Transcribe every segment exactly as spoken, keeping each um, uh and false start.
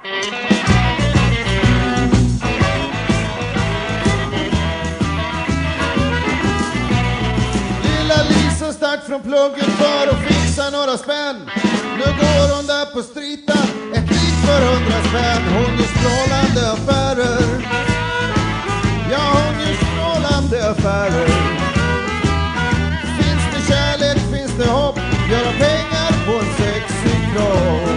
Lilla Lisa stack från plugget för att fixa några spänn. Nu går hon där på stritan, ett liv för hundra spänn. Hon gör strålande affärer. Ja, hon gör strålande affärer. Finns det kärlek, finns det hopp, göra pengar på en sexig kropp.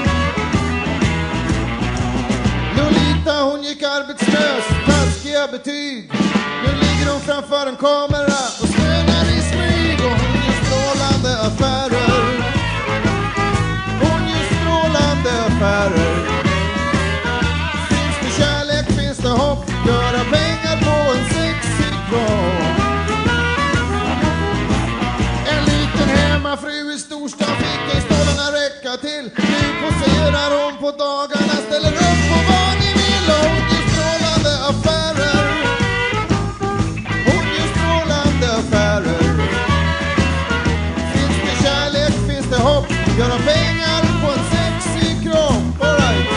Lolita, hon gick arbetslös, taskiga betyg. Nu ligger hon framför en kamera och stönar i smyg. Och hon gör strålande affärer. Hon gör strålande affärer. Finns det kärlek, finns det hopp, göra pengar på en sexig kropp. En liten hemmafru i storstan fick ej stålarna räcka till. Nu poserar hon på dagarna, ställer upp på vad ni vill. Och hon gör strålande affärer. Hon gör strålande affärer. Finns det kärlek, finns det hopp, göra pengar på en sexig kropp. All right.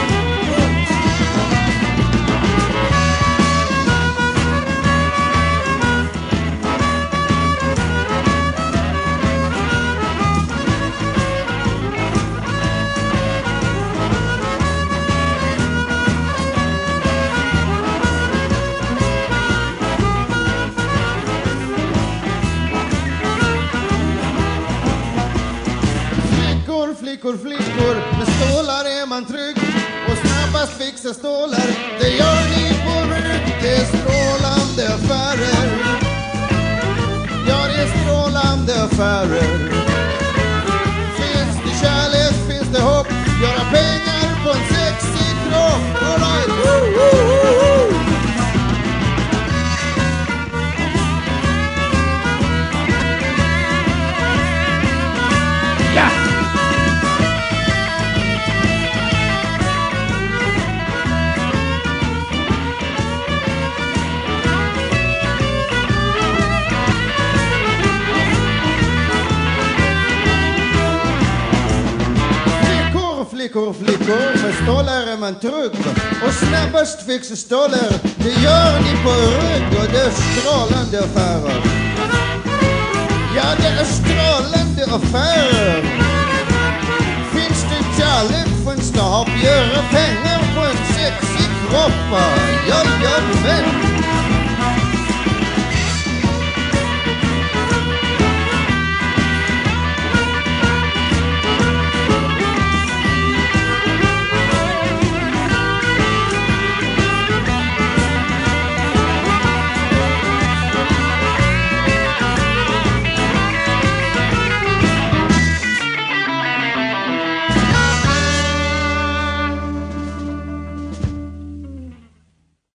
Flickor, flickor, flickor, med stålar är man trygg. Och snabbast fixa stålar, det gör ni på rygg. Det är strålande affärer. Ja, det är strålande affärer. Finns det kärlek, finns det hopp, göra pengar på en sexig kropp. All right. Woo, woo, woo, woo. Ja! Flickor, flickor, med stålar är man trygg. Och snabbast fixar stålar, det gör ni på rygg. Och det är strålande affärer. Ja, det är strålande affärer. Finns det kärlek, finns det hopp, göra pengar på en sexig kropp. Ja, ja, men